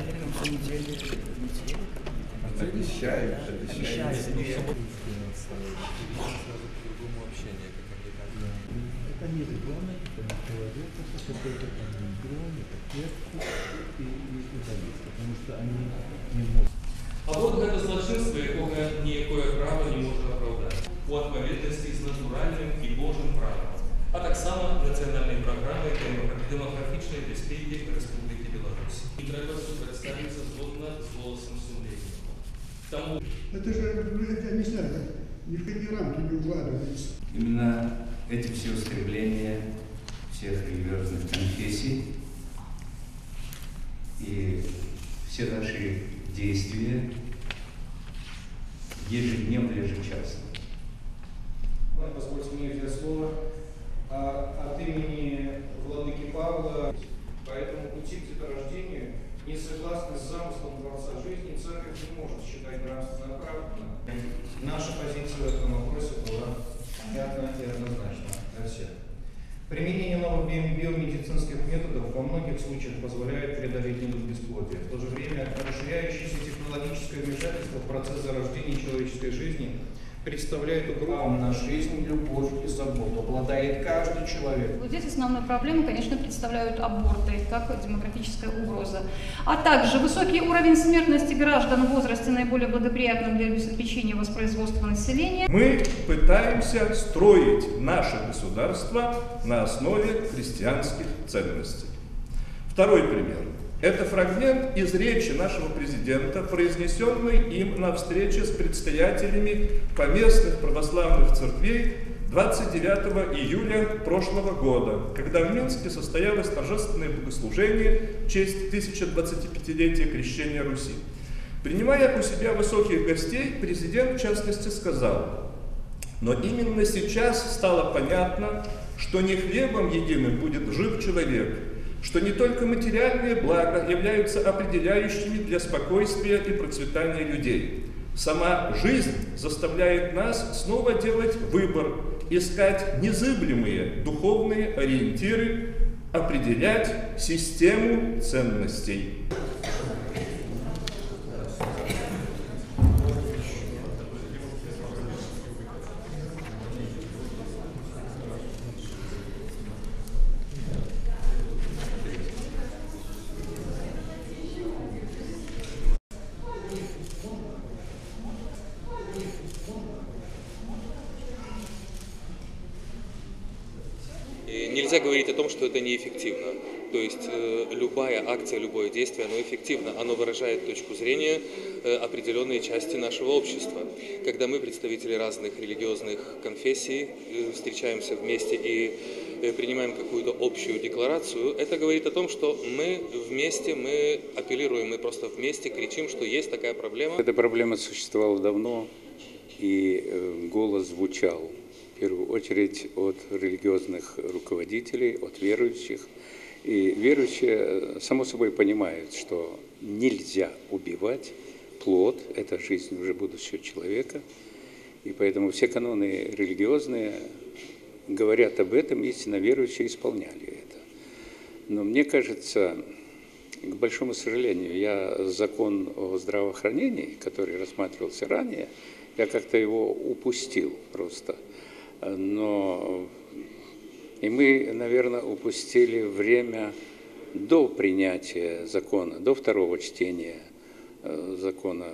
Обещаю. Это не ребенок, это человек, это микрон, это клетки и болезнь, потому что они не могут. Аборт – гэта злачынства, якога ніякое права не можа апраўдаць у адпаведнасці з натуральным і Божым правам, а таксама нацыянальнай праграмай дэмаграфічнай бяспекі Рэспублікі Беларусь. І трэба супрацьставіцца згодна з голасам сумлення. Таму это же, я не знаю, ни в какие рамки не укладывается. Именно эти все устремления всех религиозных конфессий и все наши действия ежедневно, ежечасно. Позвольте мне взять слово от имени владыки Павла. По этому пути к деторождению, не согласно с замыслом Творца жизни, Церковь не может считать нравственно оправданным. Наша позиция в этом вопросе была понятна и однозначна для всех. Применение новых биомедицинских методов во многих случаях позволяет преодолеть недуг бесплодия. В то же время расширяющееся технологическое вмешательство в процесс зарождения человеческой жизни представляет угрозу на жизнь, любовь и заботу. Обладает каждый человек. Вот здесь основную проблему, конечно, представляют аборты, как демографическая угроза. А также высокий уровень смертности граждан в возрасте, наиболее благоприятном для обеспечения воспроизводства населения. Мы пытаемся строить наше государство на основе христианских ценностей. Второй пример. Это фрагмент из речи нашего президента, произнесенный им на встрече с предстоятелями поместных православных церквей 29 июля прошлого года, когда в Минске состоялось торжественное богослужение в честь 1025-летия крещения Руси. Принимая у себя высоких гостей, президент в частности сказал: «Но именно сейчас стало понятно, что не хлебом единым будет жив человек, что не только материальные блага являются определяющими для спокойствия и процветания людей. Сама жизнь заставляет нас снова делать выбор, искать незыблемые духовные ориентиры, определять систему ценностей». Нельзя говорить о том, что это неэффективно. То есть любая акция, любое действие, оно эффективно, оно выражает точку зрения определенной части нашего общества. Когда мы, представители разных религиозных конфессий, встречаемся вместе и принимаем какую-то общую декларацию, это говорит о том, что мы вместе, мы апеллируем, мы просто вместе кричим, что есть такая проблема. Эта проблема существовала давно, и голос звучал. В первую очередь от религиозных руководителей, от верующих. И верующие, само собой, понимают, что нельзя убивать плод, это жизнь уже будущего человека. И поэтому все каноны религиозные говорят об этом, истинно верующие исполняли это. Но мне кажется, к большому сожалению, я закон о здравоохранении, который рассматривался ранее, я как-то его упустил просто. Но и мы, наверное, упустили время до принятия закона, до второго чтения закона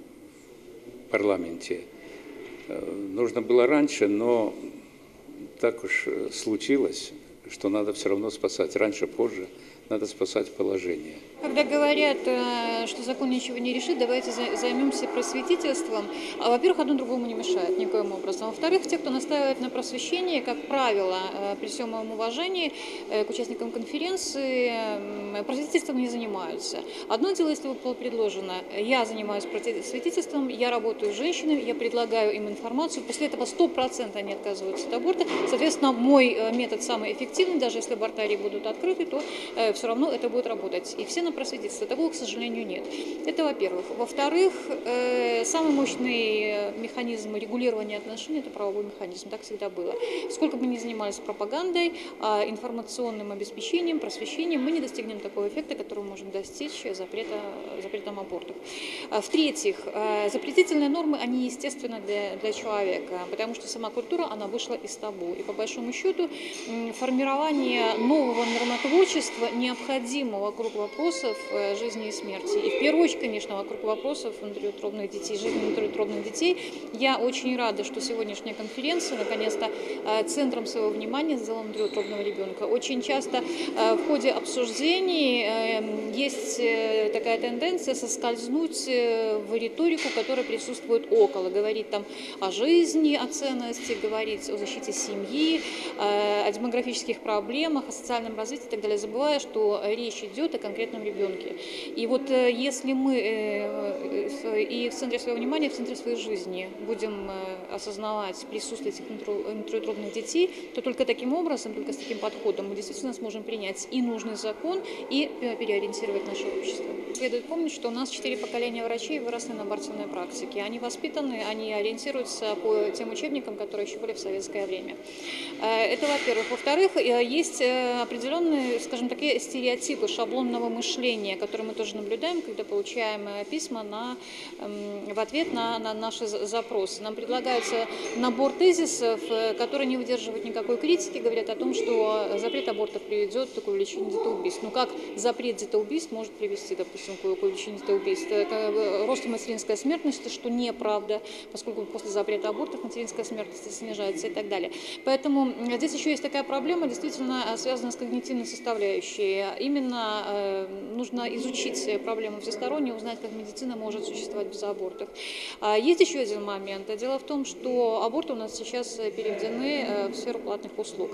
в парламенте. Нужно было раньше, но так уж случилось, что надо все равно спасать. Раньше, позже надо спасать положение. Когда говорят, что закон ничего не решит, давайте займемся просветительством. Во-первых, одно другому не мешает никоим образом. Во-вторых, те, кто настаивает на просвещении, как правило, при всем моем уважении к участникам конференции, просветительством не занимаются. Одно дело, если было предложено, я занимаюсь просветительством, я работаю с женщинами, я предлагаю им информацию, после этого 100% они отказываются от аборта. Соответственно, мой метод самый эффективный, даже если абортарии будут открыты, то все равно это будет работать. И все просветительства. Такого, к сожалению, нет. Это во-первых. Во-вторых, самый мощный механизм регулирования отношений – это правовой механизм. Так всегда было. Сколько бы ни занимались пропагандой, информационным обеспечением, просвещением, мы не достигнем такого эффекта, который мы можем достичь запретом абортов. В-третьих, запретительные нормы, они естественны для человека, потому что сама культура, она вышла из табу. И по большому счету формирование нового нормотворчества необходимо вокруг вопросов жизни и смерти. И в первую очередь, конечно, вокруг вопросов внутриутробных детей, жизни внутриутробных детей. Я очень рада, что сегодняшняя конференция наконец-то центром своего внимания сделала внутриутробного ребенка. Очень часто в ходе обсуждений есть такая тенденция соскользнуть в риторику, которая присутствует около, говорить там о жизни, о ценности, говорить о защите семьи, о демографических проблемах, о социальном развитии и так далее, забывая, что речь идет о конкретном ребенке. И вот если мы и в центре своего внимания, в центре своей жизни будем осознавать присутствие этих внутриутробных детей, то только таким образом, только с таким подходом мы действительно сможем принять и нужный закон, и переориентировать наше общество. Следует помнить, что у нас 4 поколения врачей выросли на абортивной практике. Они воспитаны, они ориентируются по тем учебникам, которые еще были в советское время. Это во-первых. Во-вторых, есть определенные, скажем, такие стереотипы шаблонного мышления, которые мы тоже наблюдаем, когда получаем письма в ответ на наши запросы. Нам предлагается набор тезисов, которые не выдерживают никакой критики, говорят о том, что запрет абортов приведет к увеличению детоубийств. Ну как запрет детоубийств может привести, допустим, к увеличению детоубийств? Росту материнской смертности, что неправда, поскольку после запрета абортов материнская смертность снижается и так далее. Поэтому здесь еще есть такая проблема, действительно связанная с когнитивной составляющей. Именно нужно изучить проблему всесторонне, узнать, как медицина может существовать без абортов. Есть еще один момент. Дело в том, что аборты у нас сейчас переведены в сферу платных услуг.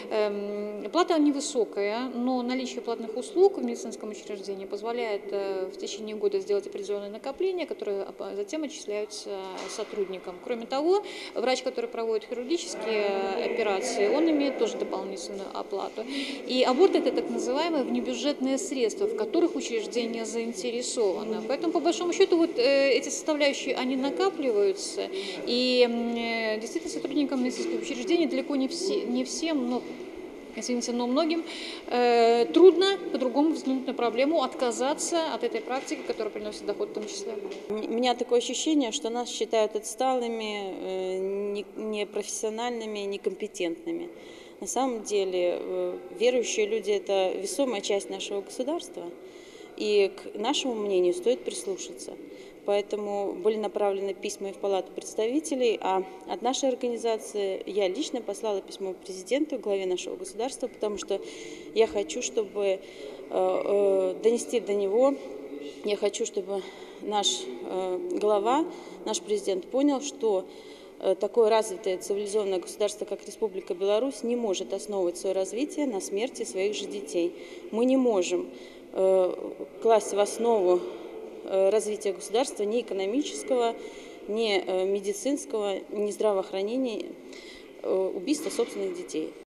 Плата невысокая, но наличие платных услуг в медицинском учреждении позволяет в течение года сделать определенные накопления, которые затем отчисляются сотрудникам. Кроме того, врач, который проводит хирургические операции, он имеет тоже дополнительную оплату. И аборт – это так называемые внебюджетные средства, в которых учреждение заинтересовано. Поэтому, по большому счету, вот эти составляющие, они накапливаются, и действительно сотрудникам медицинских учреждений далеко не всем, но извините, но многим трудно по-другому взглянуть на проблему, отказаться от этой практики, которая приносит доход в том числе. У меня такое ощущение, что нас считают отсталыми, непрофессиональными, некомпетентными. На самом деле верующие люди – это весомая часть нашего государства, и к нашему мнению стоит прислушаться. Поэтому были направлены письма и в Палату представителей, а от нашей организации я лично послала письмо президенту, главе нашего государства, потому что я хочу, чтобы донести до него, я хочу, чтобы наш глава, наш президент понял, что такое развитое цивилизованное государство, как Республика Беларусь, не может основывать свое развитие на смерти своих же детей. Мы не можем класть в основу развития государства ни экономического, ни медицинского, ни здравоохранения убийства собственных детей.